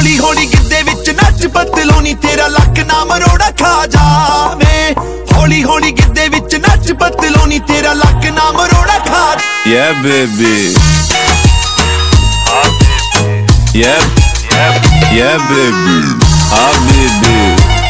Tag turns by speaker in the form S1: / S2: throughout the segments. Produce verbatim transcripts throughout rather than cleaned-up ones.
S1: हौली हौली गिद्दे विच नच पतलोनी तेरा लक ना मरोड़ा खा जावे। हौली हौली गिद्दे विच नच पतलोनी तेरा लक ना मरोड़ा खा।
S2: Yeah baby, yeah yeah baby, ah baby,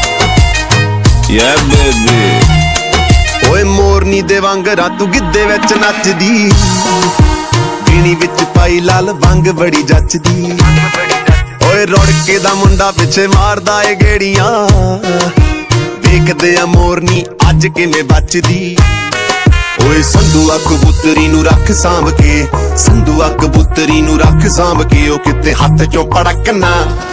S2: yeah baby।
S3: ओए मोरनी दे वांगरा तू गिद्दे विच नचदी, गिणी विच पाई लाल वंग बड़ी जचदी। ओए रुड़के दा मुंडा पिछे मारदा ए गेड़ियां, देखदे आ मोरनी अज किवें बचदी। ओए संधुआ कबूतरी नू रख सांभ के, संधुआ कबूतरी नू रख सांभ के, ओ किते हत्थ चों पड़क ना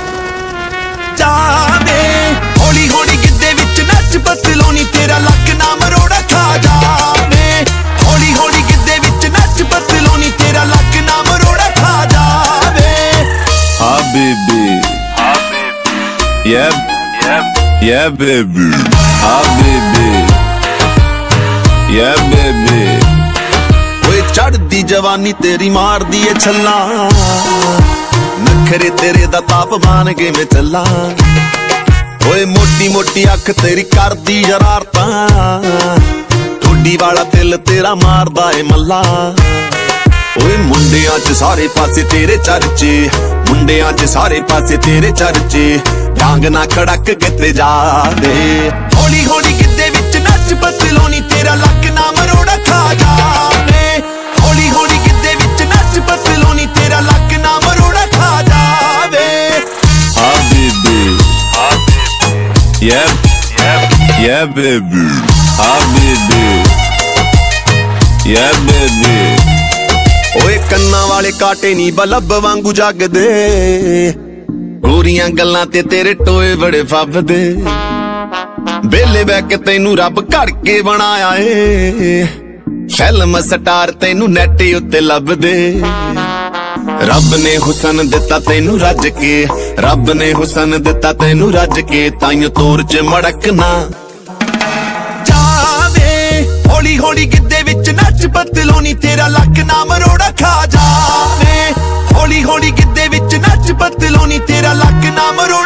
S1: जावे। हौली हौली गिद्दे विच नच पतलोनी तेरा लक ना मरोड़ा खा जावे। हौली हौली गिद्दे विच नच पतलोनी तेरा लक ना मरोड़ा खा जावे।
S2: Ah baby, yeah yeah baby, ah baby, yeah baby।
S3: ओए चढ़दी जवानी तेरी मारदी ए छल्ला, नखरे तेरे दा तापमान किवें चला। ओए मोटी मोटी अख तेरी करदी शरारतां, ठोडी वाला दिल तेरा मारदा ए मल्ला। ओए मुंडियां च सारे पासे तेरे चर्चे, मुंडियां च सारे पासे तेरे चर्चे, डांग ना खड़क किते जावे।
S1: हौली हौली गिद्दे विच नच पतलोनी तेरा लक ना मरोड़ा खा जावे। हौली हौली गिद्दे विच नच पतलोनी तेरा लक ना मरोड़ा खा जावे।
S2: Ah baby, yeah yeah baby, ah baby, yeah baby।
S3: ओए कन्ना वाले काटे नी बलब वांगू जगदे, गोरियां गल्लां ते तेरे टोए बड़े फबदे। बेले बह के तैनू रब घड़ के बनाया ए, फिल्म स्टार तैनू नेट उत्ते लभदे। रब ने हुसन दिता तैनू रज के, रब ने हुसन दिता तैनू रज के, ताइयों तोर च मड़कना
S1: जावे। हौली हौली गिद्दे विच नच पतलोनी तेरा लक ना मरोड़ा खा जावे। हौली हौली गिद्दे विच नच पतलोनी तेरा लक ना मरोड़ा